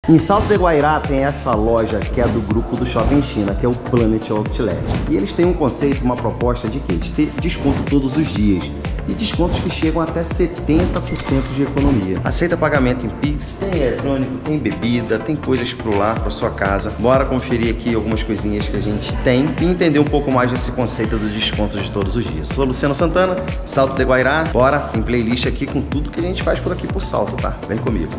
Em Salto de Guairá tem essa loja que é do grupo do Shopping China, que é o Planet Outlet. E eles têm um conceito, uma proposta de quê? De ter desconto todos os dias. E descontos que chegam até 70% de economia. Aceita pagamento em Pix, tem eletrônico, tem bebida, tem coisas pro lar, pra sua casa. Bora conferir aqui algumas coisinhas que a gente tem e entender um pouco mais desse conceito do desconto de todos os dias. Sou Luciano Santana, Salto de Guairá. Bora, tem playlist aqui com tudo que a gente faz por aqui por Salto, tá? Vem comigo.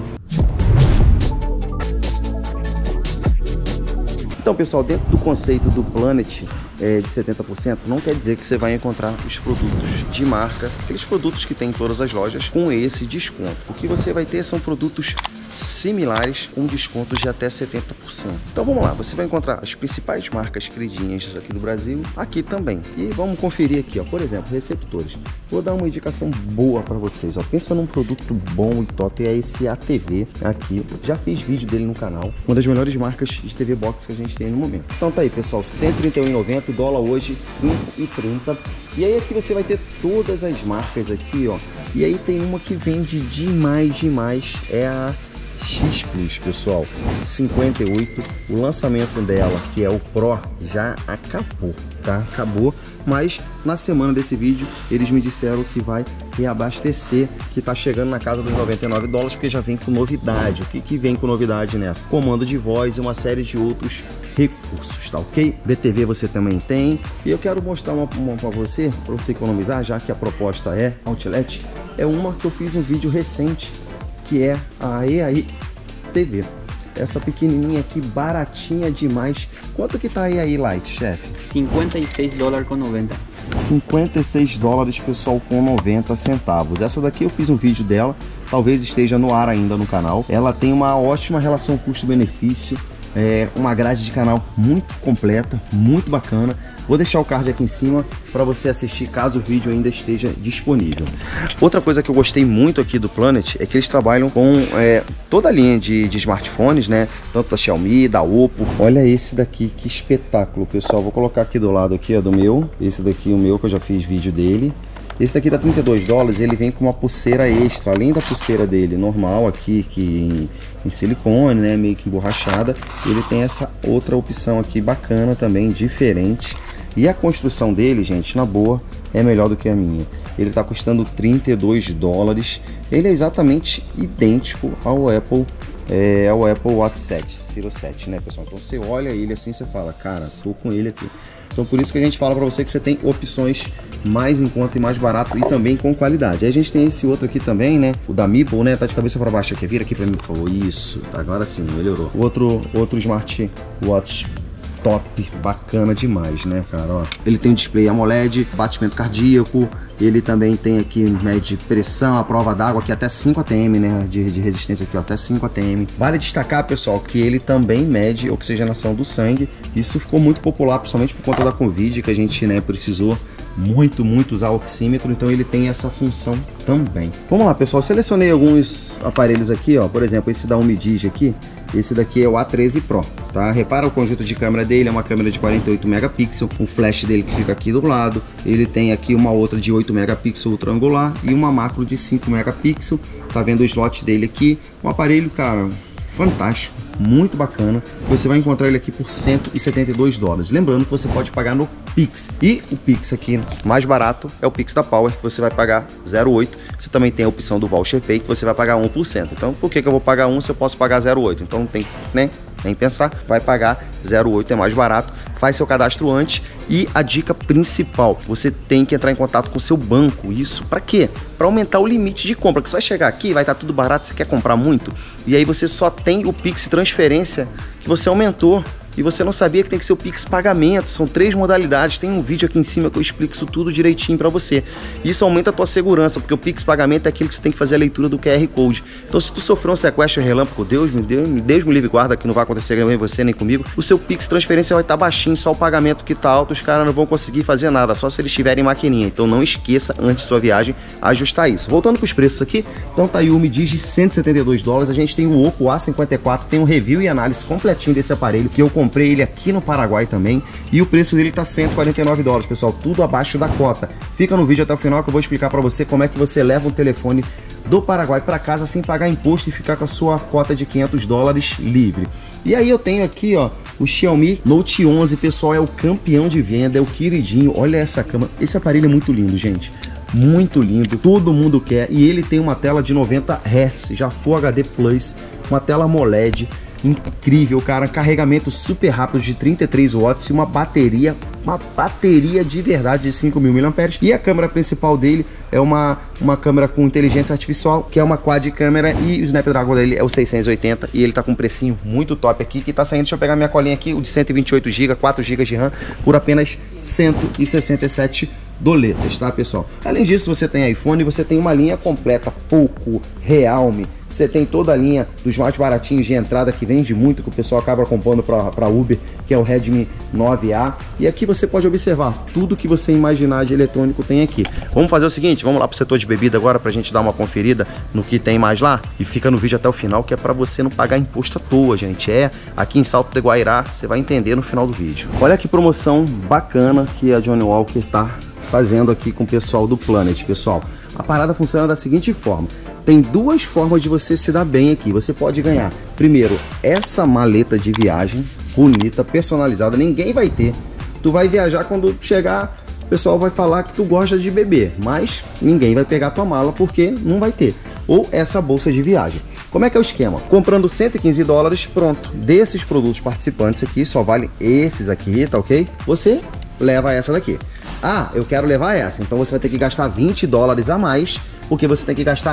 Então, pessoal, dentro do conceito do Planet de 70%, não quer dizer que você vai encontrar os produtos de marca, aqueles produtos que tem em todas as lojas, com esse desconto. O que você vai ter são produtos similares com descontos de até 70%. Então vamos lá, você vai encontrar as principais marcas queridinhas aqui do Brasil, aqui também. E vamos conferir aqui, ó, por exemplo, receptores. Vou dar uma indicação boa para vocês, ó. Pensa num produto bom e top, é esse ATV aqui. Já fiz vídeo dele no canal, uma das melhores marcas de TV Box que a gente tem no momento. Então tá aí, pessoal, R$ 131,90, dólar hoje R$ 5,30. E aí aqui você vai ter todas as marcas aqui, ó. E aí tem uma que vende demais, é a X Plus, pessoal, 58. O lançamento dela, que é o Pro, já acabou, tá? Acabou, mas na semana desse vídeo eles me disseram que vai reabastecer, que tá chegando na casa dos $99, porque já vem com novidade. O que vem com novidade nessa? Comando de voz e uma série de outros recursos, tá ok? BTV você também tem. E eu quero mostrar uma pra você, para você economizar, já que a proposta é Outlet. É uma que eu fiz um vídeo recente, que é a EAI TV. Essa pequenininha aqui, baratinha demais. Quanto que tá a EAI Lite, chefe? $56,90. $56, pessoal, com 90 centavos. Essa daqui eu fiz um vídeo dela, talvez esteja no ar ainda no canal. Ela tem uma ótima relação custo-benefício, uma grade de canal muito completa, muito bacana. Vou deixar o card aqui em cima para você assistir caso o vídeo ainda esteja disponível. Outra coisa que eu gostei muito aqui do Planet é que eles trabalham com toda a linha de smartphones, né? Tanto da Xiaomi, da Oppo. Olha esse daqui, que espetáculo, pessoal. Vou colocar aqui do lado aqui, ó, do meu. Esse daqui, o meu, que eu já fiz vídeo dele. Esse daqui dá $32, ele vem com uma pulseira extra, além da pulseira dele normal aqui, que em silicone, né, meio que emborrachada. Ele tem essa outra opção aqui bacana também, diferente. E a construção dele, gente, na boa, é melhor do que a minha. Ele tá custando $32. Ele é exatamente idêntico ao Apple Watch 7, Series 7, né, pessoal? Então você olha ele assim, você fala, cara, tô com ele aqui. Então por isso que a gente fala pra você que você tem opções mais em conta e mais barato e também com qualidade. Aí a gente tem esse outro aqui também, né? O da Meeple, né? Tá de cabeça pra baixo aqui. Vira aqui pra mim, por favor. Isso, agora sim, melhorou. Outro smartwatch top, bacana demais, né, cara? Ó, ele tem um display AMOLED, batimento cardíaco, ele também tem aqui, mede pressão, a prova d'água, aqui até 5 atm, né, de resistência aqui, ó, até 5 atm. Vale destacar, pessoal, que ele também mede oxigenação do sangue. Isso ficou muito popular, principalmente por conta da Covid, que a gente, né, precisou muito usar o oxímetro, então ele tem essa função também. Vamos lá, pessoal, selecionei alguns aparelhos aqui, ó, por exemplo, esse da Umidigi aqui. Esse daqui é o A13 Pro, tá? Repara o conjunto de câmera dele, é uma câmera de 48 megapixels, o flash dele que fica aqui do lado. Ele tem aqui uma outra de 8 megapixels ultra angular e uma macro de 5 megapixels. Tá vendo o slot dele aqui? Um aparelho, cara, fantástico, muito bacana. Você vai encontrar ele aqui por $172. Lembrando que você pode pagar no Pix. E o Pix aqui mais barato é o Pix da Power, que você vai pagar 0,8. Você também tem a opção do Voucher Pay, que você vai pagar 1%. Então, por que eu vou pagar 1 se eu posso pagar 0,8? Então, não tem, né? Nem pensar, vai pagar 0,8, é mais barato. Faz seu cadastro antes. E a dica principal, você tem que entrar em contato com o seu banco. Isso para quê? Para aumentar o limite de compra. Que você vai chegar aqui, vai estar tudo barato, você quer comprar muito, e aí você só tem o Pix transferência que você aumentou. E você não sabia que tem que ser o Pix pagamento. São 3 modalidades. Tem um vídeo aqui em cima que eu explico isso tudo direitinho para você. Isso aumenta a tua segurança, porque o Pix pagamento é aquele que você tem que fazer a leitura do QR Code. Então, se tu sofreu um sequestro relâmpago, Deus me livre guarda, que não vai acontecer nem você nem comigo, o seu Pix transferência vai estar baixinho, só o pagamento que tá alto, os caras não vão conseguir fazer nada, só se eles tiverem maquininha. Então não esqueça, antes de sua viagem, ajustar isso. Voltando para os preços aqui, então tá aí o Umidigi, $172. A gente tem o Oppo A54, tem um review e análise completinho desse aparelho, que eu comprei ele aqui no Paraguai também, e o preço dele tá $149, pessoal, tudo abaixo da cota. Fica no vídeo até o final que eu vou explicar para você como é que você leva um telefone do Paraguai para casa sem pagar imposto e ficar com a sua cota de $500 livre. E aí eu tenho aqui, ó, o Xiaomi Note 11, pessoal, é o campeão de venda, é o queridinho. Olha essa câmera, esse aparelho é muito lindo, gente. Muito lindo, todo mundo quer. E ele tem uma tela de 90 Hz, já Full HD Plus, uma tela AMOLED. Incrível, cara, carregamento super rápido de 33 watts e uma bateria de verdade de 5.000 mAh. E a câmera principal dele é uma câmera com inteligência artificial, que é uma quad câmera, e o Snapdragon dele é o 680 e ele tá com um precinho muito top aqui, que tá saindo, deixa eu pegar minha colinha aqui, o de 128 GB, 4 GB de RAM, por apenas 167 doletas, tá, pessoal? Além disso, você tem iPhone, você tem uma linha completa, Poco, Realme, você tem toda a linha dos mais baratinhos de entrada que vende muito, que o pessoal acaba comprando para Uber, que é o Redmi 9A. E aqui você pode observar tudo que você imaginar de eletrônico tem aqui. Vamos fazer o seguinte, vamos lá pro setor de bebida agora pra gente dar uma conferida no que tem mais lá, e fica no vídeo até o final, que é para você não pagar imposto à toa, gente. É aqui em Salto de Guairá, você vai entender no final do vídeo. Olha que promoção bacana que a Johnny Walker tá fazendo aqui com o pessoal do Planet, pessoal. A parada funciona da seguinte forma: tem duas formas de você se dar bem aqui. Você pode ganhar, primeiro, essa maleta de viagem bonita, personalizada, ninguém vai ter. Tu vai viajar, quando chegar, o pessoal vai falar que tu gosta de beber, mas ninguém vai pegar tua mala porque não vai ter. Ou essa bolsa de viagem. Como é que é o esquema? Comprando $115, pronto, desses produtos participantes aqui, só vale esses aqui, tá ok? Você leva essa daqui. Ah, eu quero levar essa, então você vai ter que gastar $20 a mais, porque você tem que gastar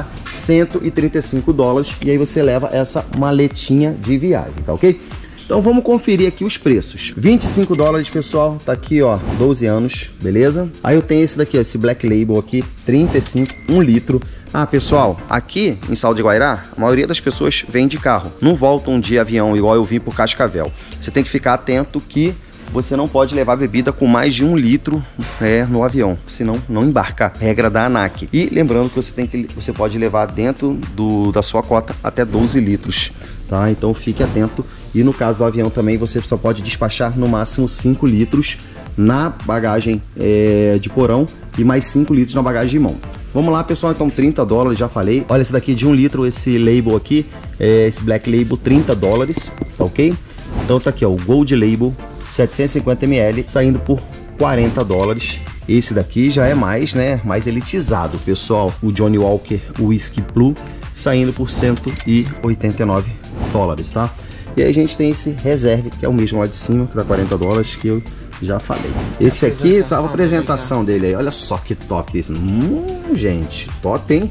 $135, e aí você leva essa maletinha de viagem, tá ok? Então vamos conferir aqui os preços. $25, pessoal, tá aqui, ó, 12 anos, beleza? Aí eu tenho esse daqui, esse Black Label aqui, 35, 1 litro. Ah, pessoal, aqui em Salto de Guairá, a maioria das pessoas vem de carro, não voltam de avião, igual eu vim por Cascavel. Você tem que ficar atento que você não pode levar bebida com mais de 1 litro no avião, senão não embarca. Regra da ANAC. E lembrando que você pode levar dentro da sua cota até 12 litros, tá? Então fique atento. E no caso do avião também, você só pode despachar no máximo 5 litros na bagagem de porão e mais 5 litros na bagagem de mão. Vamos lá, pessoal, então $30, já falei. Olha esse daqui de 1 litro, esse label aqui, esse Black Label, $30, tá ok? Então tá aqui, ó, o Gold Label, 750 ml, saindo por $40. Esse daqui já é mais, né, mais elitizado, pessoal. O Johnny Walker Whisky Blue, saindo por $189, tá? E aí a gente tem esse Reserve, que é o mesmo lá de cima, que dá $40, que eu já falei. Esse aqui tá a apresentação dele aí. Olha só que top isso. Gente, top, hein?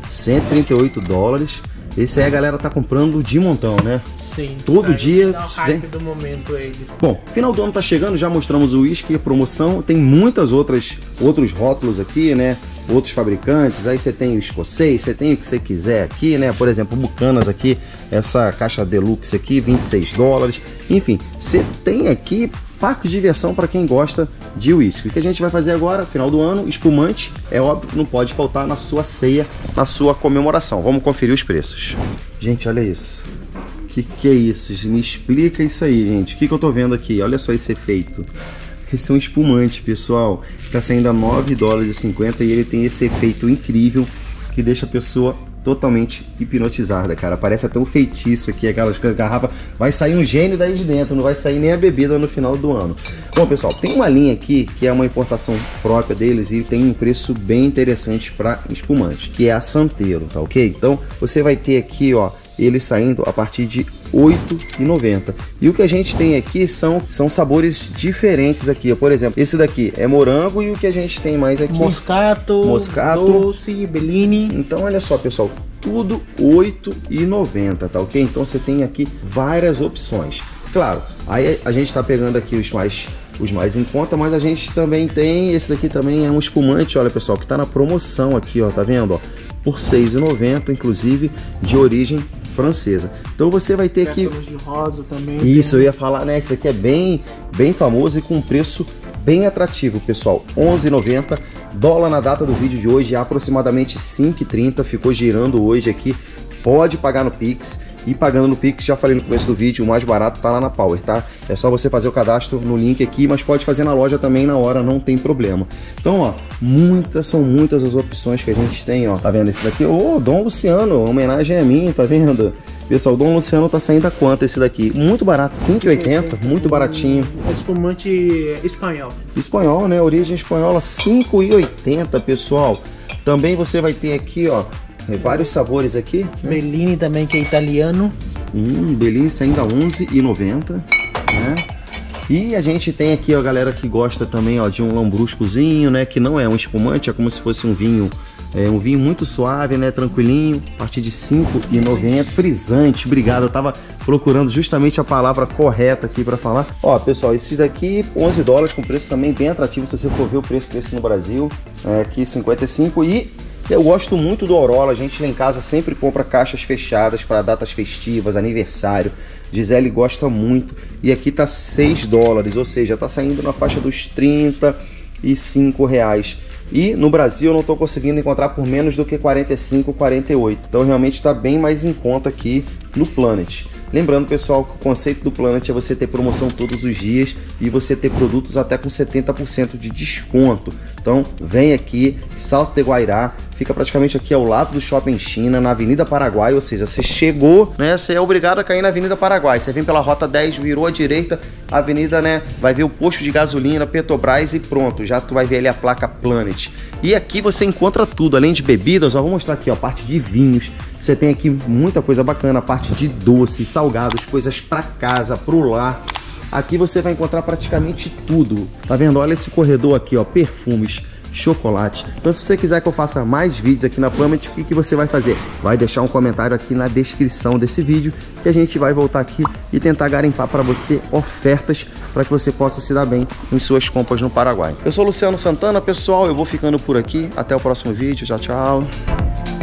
$138. Esse aí a galera tá comprando de montão, né? Sim. Todo dia. É o hype do momento eles. Bom, final do ano tá chegando, já mostramos o uísque, promoção. Tem muitos outros rótulos aqui, né? Outros fabricantes. Aí você tem o escocês, você tem o que você quiser aqui, né? Por exemplo, Bucanas aqui, essa caixa deluxe aqui, $26. Enfim, você tem aqui parque de diversão para quem gosta de uísque. O que a gente vai fazer agora, final do ano, espumante, é óbvio, não pode faltar na sua ceia, na sua comemoração. Vamos conferir os preços. Gente, olha isso. Que é isso? Me explica isso aí, gente. O que eu tô vendo aqui? Olha só esse efeito. Esse é um espumante, pessoal. Tá saindo a $9,50 e ele tem esse efeito incrível que deixa a pessoa totalmente hipnotizada, cara. Parece até um feitiço aqui, aquelas garrafas. Vai sair um gênio daí de dentro, não vai sair nem a bebida no final do ano. Bom, pessoal, tem uma linha aqui que é uma importação própria deles e tem um preço bem interessante para espumante, que é a Santeiro, tá ok? Então, você vai ter aqui, ó, ele saindo a partir de $8,90. E o que a gente tem aqui são sabores diferentes aqui, ó. Por exemplo, esse daqui é morango e o que a gente tem mais aqui? Moscato, doce, Bellini. Então olha só, pessoal, tudo $8,90, tá ok? Então você tem aqui várias opções. Claro, aí a gente tá pegando aqui os mais em conta, mas a gente também tem, esse daqui também é um espumante, olha, pessoal, que tá na promoção aqui, ó, tá vendo, ó? Por $6,90, inclusive de origem francesa. Então você vai ter aqui de rosa também. Isso, eu ia falar, né? Esse daqui é bem famoso e com um preço bem atrativo, pessoal. $11,90. Dólar na data do vídeo de hoje é aproximadamente 5,30. Ficou girando hoje aqui. Pode pagar no Pix. e pagando no Pix. Já falei no começo do vídeo, o mais barato tá lá na Power, tá? É só você fazer o cadastro no link aqui, mas pode fazer na loja também na hora, não tem problema. Então, ó, são muitas as opções que a gente tem, ó. Tá vendo esse daqui? Ô, Dom Luciano, homenagem a mim, tá vendo? Pessoal, o Dom Luciano tá saindo a quanto esse daqui? Muito barato, R$5,80, muito baratinho. É espumante espanhol. Espanhol, né? Origem espanhola, R$5,80, pessoal. Também você vai ter aqui, ó, vários sabores aqui. Bellini também, que é italiano. Bellini saindo a R$11,90, né? E a gente tem aqui, ó, a galera que gosta também, ó, de um lambruscozinho, né? Que não é um espumante, é como se fosse um vinho muito suave, né? Tranquilinho, a partir de R$5,90. Frisante, obrigado. Eu tava procurando justamente a palavra correta aqui para falar. Ó, pessoal, esse daqui $11, com preço também bem atrativo. Se você for ver o preço desse no Brasil, aqui 55. E eu gosto muito do Orola. A gente lá em casa sempre compra caixas fechadas para datas festivas, aniversário. Gisele gosta muito. E aqui tá $6, ou seja, tá saindo na faixa dos R$35. E no Brasil eu não estou conseguindo encontrar por menos do que 45, 48. Então realmente está bem mais em conta aqui no Planet. Lembrando, pessoal, que o conceito do Planet é você ter promoção todos os dias e você ter produtos até com 70% de desconto. Então vem aqui, Salto de Guairá, fica praticamente aqui ao lado do Shopping China, na Avenida Paraguai, ou seja, você chegou, né, você é obrigado a cair na Avenida Paraguai. Você vem pela Rota 10, virou à direita, a avenida, né, vai ver o posto de gasolina, Petrobras e pronto, já tu vai ver ali a placa Planet. E aqui você encontra tudo, além de bebidas, ó, vou mostrar aqui, ó, a parte de vinhos. Você tem aqui muita coisa bacana, a parte de doces, salgados, coisas para casa, pro lar. Aqui você vai encontrar praticamente tudo. Tá vendo? Olha esse corredor aqui, ó, perfumes, chocolate. Então, se você quiser que eu faça mais vídeos aqui na Planet, o que você vai fazer? Vai deixar um comentário aqui na descrição desse vídeo que a gente vai voltar aqui e tentar garimpar para você ofertas para que você possa se dar bem em suas compras no Paraguai. Eu sou Luciano Santana, pessoal, eu vou ficando por aqui. Até o próximo vídeo. Tchau, tchau.